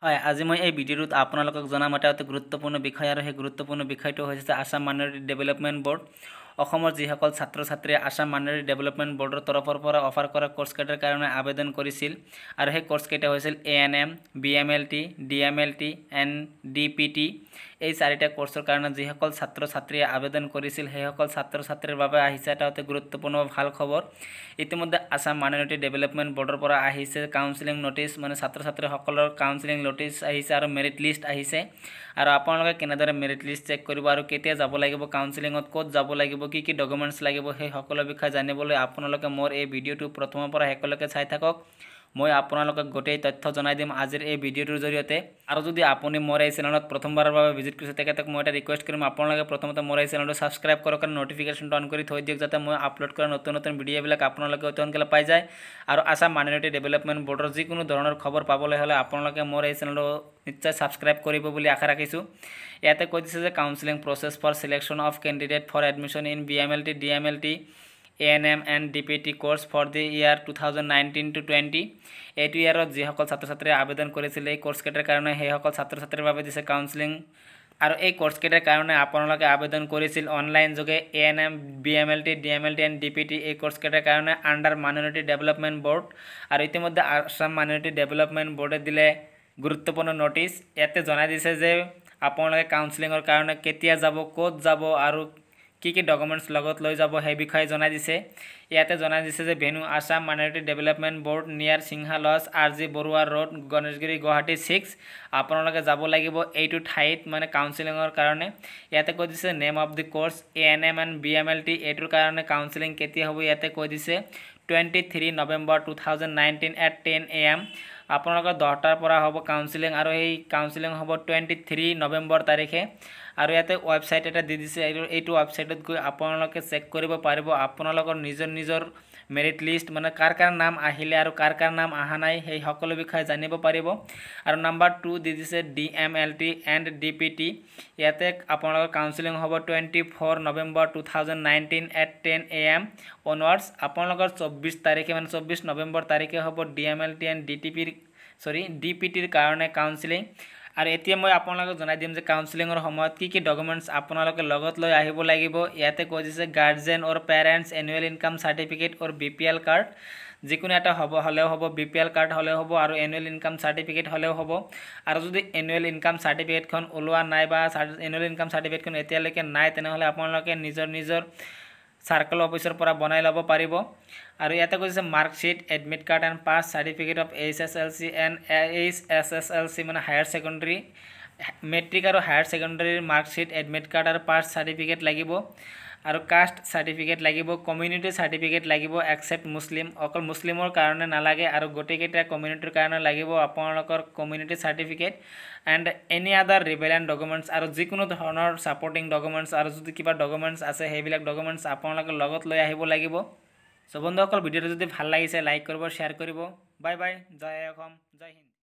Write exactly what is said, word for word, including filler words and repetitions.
হয়, আজি মই এই ভিডিঅ'টোত আপোনালোকক জনাম এটা অতি গুৰুত্বপূৰ্ণ বিষয় আৰু সেই গুৰুত্বপূৰ্ণ বিষয়টো হৈছে আসাম মাইনৰিটি ডেভেলপমেণ্ট বোৰ্ড। অসমৰ যিসকল ছাত্ৰ ছাত্ৰীয়ে আসাম মাইনৰিটি ডেভেলপমেণ্ট বোৰ্ডৰ তৰফৰ পৰা অফাৰ কৰা কোৰ্চ কেইটাৰ কাৰণে আবেদন কৰিছিল আৰু সেই কোৰ্চ কেইটা হৈছিল A N M, B M L T, D M L T, N D P T. এই চাৰিটা কোৰ্চৰ কাৰণে যিসকল ছাত্ৰ ছাত্ৰীয়ে আবেদন কৰিছিল সেইসকল ছাত্ৰ ছাত্ৰীৰ বাবে আহিছে এটা অতি গুৰুত্বপূৰ্ণ ভাল খবৰ। ইতিমধ্যে আসাম মাইনৰিটি ডেভেলপমেণ্ট বোৰ্ডৰ পৰা আহিছে কাউন্সেলিং নটিচ, মানে ছাত্ৰ ছাত্ৰীসকলৰ কাউন্সেলিং নটিচ আহিছে আৰু মেৰিট লিষ্ট আহিছে। আৰু আপোনালোকে কেনেদৰে মেৰিট লিষ্ট চেক কৰিব আৰু কেতিয়া যাব লাগিব কাউন্সেলিঙত, ক'ত যাব লাগিব, কি কি ডকুমেণ্টছ লাগিব, সেই সকলো বিষয়ে জানিবলৈ আপোনালোকে মোৰ এই ভিডিঅ'টো প্ৰথমৰ পৰা শেষলৈকে চাই থাকক। মই আপোনালোকক গোটেই তথ্য জনাই দিম আজিৰ এই ভিডিঅ'টোৰ জৰিয়তে। আৰু যদি আপুনি মোৰ এই চেনেলত প্ৰথমবাৰৰ বাবে ভিজিট কৰিছে তেখেতক মই এটা ৰিকুৱেষ্ট কৰিম, আপোনালোকে প্ৰথমতে মোৰ এই চেনেলটো ছাবস্ক্ৰাইব কৰক আৰু নটিফিকেশ্যনটো অন কৰি থৈ দিয়ক যাতে মই আপলোড কৰা নতুন নতুন ভিডিঅ'বিলাক আপোনালোকে অতি সোনকালে পাই যায়। আৰু আসাম মাইনৰিটি ডেভেলপমেণ্ট বোৰ্ডৰ যিকোনো ধৰণৰ খবৰ পাবলৈ হ'লে আপোনালোকে মোৰ এই চেনেলটো নিশ্চয় ছাবস্ক্ৰাইব কৰিব বুলি আশা ৰাখিছোঁ। ইয়াতে কৈ দিছে যে counselling process for selection of candidate for admission in B M L T, D M L T, A N M and D P T course for the year two thousand nineteen to twenty. এইটো ইয়াৰত যিসকল ছাত্ৰ ছাত্ৰীয়ে আবেদন কৰিছিল এই course কেইটাৰ কাৰণে সেইসকল ছাত্ৰ ছাত্ৰীৰ বাবে দিছে কাউন্সেলিং। আৰু এই কোৰ্চ কেইটাৰ কাৰণে আপোনালোকে আবেদন কৰিছিল অনলাইন যোগে A N M, B M L T, D M L T and D P T এই কোৰ্চ কেইটাৰ কাৰণে আণ্ডাৰ মাইনৰিটি ডেভেলপমেণ্ট বোৰ্ড। আৰু ইতিমধ্যে আসাম মাইনৰিটি ডেভেলপমেণ্ট বোৰ্ডে দিলে গুৰুত্বপূৰ্ণ নটিচ। ইয়াতে জনাই দিছে যে আপোনালোকে কাউন্সেলিঙৰ কাৰণে কেতিয়া যাব, ক'ত যাব আৰু কি কি ডকুমেণ্টছ লগত লৈ যাব সেই বিষয়ে জনাই দিছে। ইয়াতে জনাই দিছে যে venue Assam minority development board near Sinha lodge, R G Barua road, Ganeshguri, Guwahati six. আপোনালোকে যাব লাগিব এইটো ঠাইত মানে কাউন্সেলিঙৰ কাৰণে। ইয়াতে কৈ দিছে name of the course A N M and B M L T, এইটোৰ কাৰণে কাউন্সেলিং কেতিয়া হ'ব ইয়াতে কৈ দিছে twenty three November two thousand nineteen at ten A M. আপোনালোকৰ দহটাৰ পৰা হ'ব কাউন্সেলিং আৰু এই কাউন্সেলিং হ'ব টুৱেণ্টি থ্ৰী নৱেম্বৰ তাৰিখে। আৰু ইয়াতে ৱেবছাইট এটা দি দিছে, এইটো এইটো ৱেবছাইটত গৈ আপোনালোকে চেক কৰিব পাৰিব আপোনালোকৰ নিজৰ নিজৰ মেৰিট লিষ্ট, মানে কাৰ কাৰ নাম আহিলে আৰু কাৰ কাৰ নাম অহা নাই সেই সকলো বিষয়ে জানিব পাৰিব। আৰু নাম্বাৰ টু দি দিছে D M L T and D P T. ইয়াতে আপোনালোকৰ কাউন্সেলিং হ'ব twenty four November two thousand nineteen at ten A M onwards. আপোনালোকৰ চৌব্বিছ তাৰিখে মানে চৌব্বিছ নৱেম্বৰ তাৰিখে হ'ব D M L T and D T পিৰ চৰি ডি পি টিৰ কাৰণে কাউন্সেলিং। আৰু এতিয়া মই আপোনালোকক জনাই দিম যে কাউন্সেলিঙৰ সময়ত কি কি ডকুমেণ্টছ আপোনালোকে লগত লৈ আহিব লাগিব। ইয়াতে কৈ দিছে guardian or parents, annual income certificate or B P L card, যিকোনো এটা হ'ব হ'লেও হ'ব, বি পি এল কাৰ্ড হ'লেও হ'ব আৰু এনুৱেল ইনকাম চাৰ্টিফিকেট হ'লেও হ'ব। আৰু যদি এনুৱেল ইনকাম চাৰ্টিফিকেটখন ওলোৱা নাই বা এনুৱেল ইনকাম চাৰ্টিফিকেটখন এতিয়ালৈকে নাই তেনেহ'লে আপোনালোকে নিজৰ নিজৰ চাৰ্কল অফিচৰ পৰা বনাই ল'ব পাৰিব। আৰু ইয়াতে কৈছে marksheet, admit card and pass, certificate of H S L C and H S S L C মানে হায়াৰ ছেকেণ্ডেৰী, মেট্ৰিক আৰু হায়াৰ ছেকেণ্ডেৰীৰ মাৰ্কশ্বিট, এডমিট কাৰ্ড আৰু পাছ চাৰ্টিফিকেট লাগিব। আৰু কাষ্ট চাৰ্টিফিকেট লাগিব, কমিউনিটি চাৰ্টিফিকেট লাগিব একচেপ্ট মুছলিম, অকল মুছলিমৰ কাৰণে নালাগে আৰু গোটেইকেইটা কমিউনিটিৰ কাৰণে লাগিব আপোনালোকৰ community certificate and any other ৰিভেলেণ্ট documents. আৰু যিকোনো ধৰণৰ ছাপৰ্টিং ডকুমেণ্টছ আৰু যদি কিবা ডকুমেণ্টছ আছে সেইবিলাক ডকুমেণ্টছ আপোনালোকে লগত লৈ আহিব লাগিব। চ' বন্ধুসকল ভিডিঅ'টো যদি ভাল লাগিছে লাইক কৰিব, শ্বেয়াৰ কৰিব। বাই বাই, জয় অসম, জয় হিন্দ।